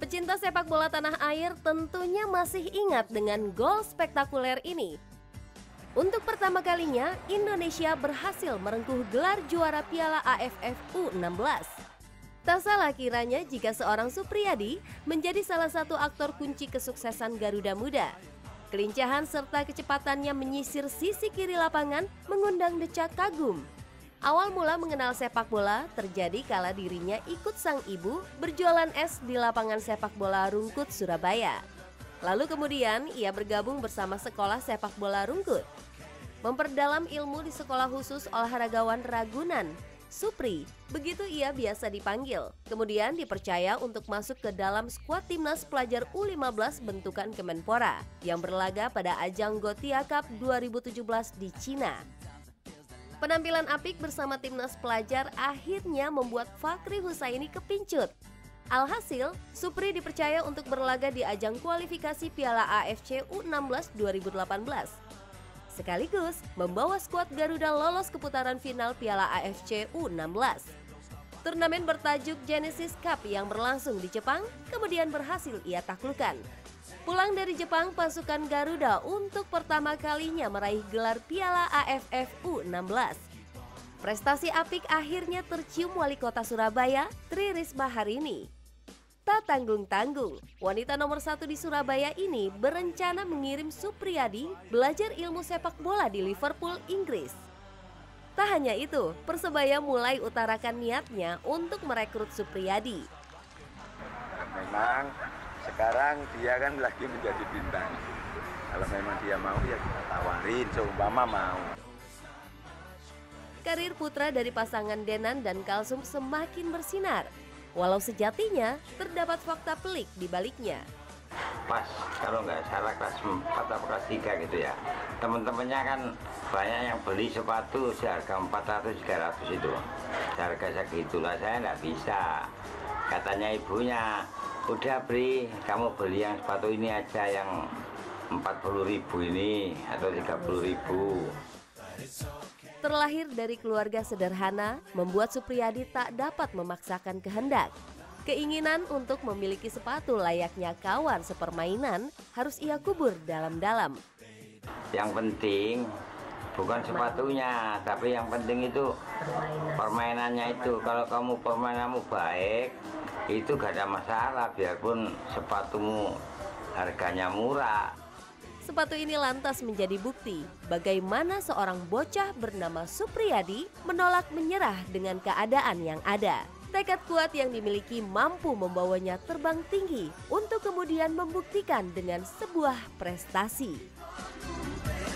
Pecinta sepak bola tanah air tentunya masih ingat dengan gol spektakuler ini. Untuk pertama kalinya, Indonesia berhasil merengkuh gelar juara Piala AFF U16. Tak salah kiranya jika seorang Supriyadi menjadi salah satu aktor kunci kesuksesan Garuda Muda. Kelincahan serta kecepatannya menyisir sisi kiri lapangan mengundang decak kagum. Awal mula mengenal sepak bola terjadi kala dirinya ikut sang ibu berjualan es di lapangan sepak bola Rungkut, Surabaya. Lalu kemudian ia bergabung bersama sekolah sepak bola Rungkut. Memperdalam ilmu di sekolah khusus olahragawan Ragunan, Supri, begitu ia biasa dipanggil. Kemudian dipercaya untuk masuk ke dalam skuad timnas pelajar U15 bentukan Kemenpora yang berlaga pada ajang Gothia Cup 2017 di Cina. Penampilan apik bersama timnas pelajar akhirnya membuat Fakri Husaini kepincut. Alhasil, Supri dipercaya untuk berlaga di ajang kualifikasi Piala AFC U16 2018. Sekaligus membawa skuad Garuda lolos ke putaran final Piala AFC U16. Turnamen bertajuk Genesis Cup yang berlangsung di Jepang kemudian berhasil ia taklukkan. Pulang dari Jepang, pasukan Garuda untuk pertama kalinya meraih gelar Piala AFF U16. Prestasi apik akhirnya tercium Wali Kota Surabaya, Tri Risma Harini. Tak tanggung-tanggung, wanita nomor 1 di Surabaya ini berencana mengirim Supriyadi belajar ilmu sepak bola di Liverpool, Inggris. Tak hanya itu, Persebaya mulai utarakan niatnya untuk merekrut Supriyadi. Memang sekarang dia kan lagi menjadi bintang. Kalau memang dia mau ya kita tawarin, seumpama mau. Karir putra dari pasangan Denan dan Kalsum semakin bersinar. Walau sejatinya terdapat fakta pelik di baliknya. Pas kalau nggak salah kelas 4 atau kelas 3 gitu ya. Teman-temannya kan banyak yang beli sepatu seharga 400-300 itu. Harga segitulah saya nggak bisa. Katanya ibunya, udah Bri, kamu beli yang sepatu ini aja yang 40.000 ini atau 30.000. Terlahir dari keluarga sederhana, membuat Supriyadi tak dapat memaksakan kehendak. Keinginan untuk memiliki sepatu layaknya kawan sepermainan harus ia kubur dalam-dalam. Yang penting bukan sepatunya, tapi yang penting itu permainannya itu. Kalau kamu permainanmu baik, itu gak ada masalah, biarpun sepatumu harganya murah. Sepatu ini lantas menjadi bukti bagaimana seorang bocah bernama Supriyadi menolak menyerah dengan keadaan yang ada. Tekad kuat yang dimiliki mampu membawanya terbang tinggi untuk kemudian membuktikan dengan sebuah prestasi.